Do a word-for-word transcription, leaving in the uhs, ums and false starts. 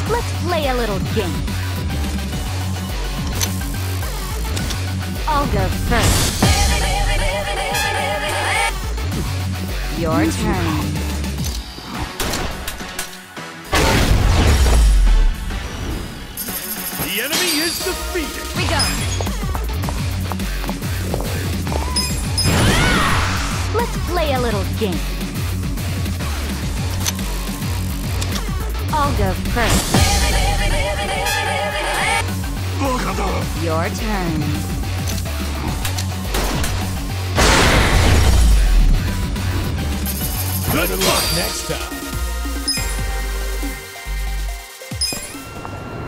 Let's play a little game. I'll go first. Your turn. The enemy is defeated. We go. Let's play a little game. I'll go first. Your turn. Good luck next time.